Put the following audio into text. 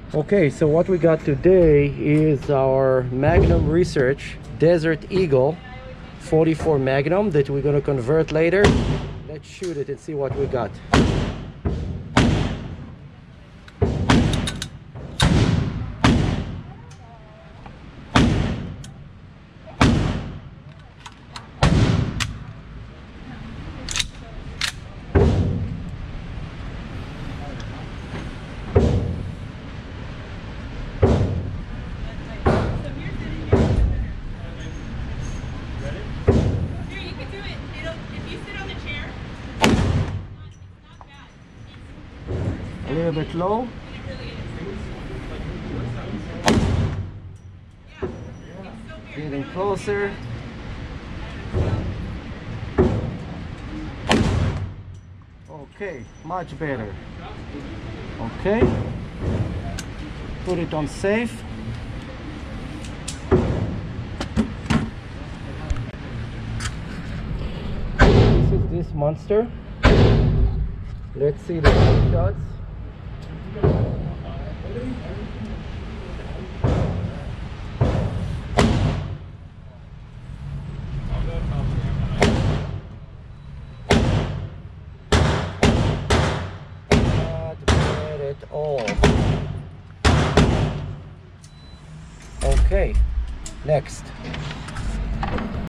Okay, so what we got today is our Magnum Research Desert Eagle 44 Magnum that we're gonna convert later. Let's shoot it and see what we got. A little bit low. Getting closer. Okay, much better. Okay, put it on safe. This is this monster. Let's see the shots. Not bad at all. Okay, next.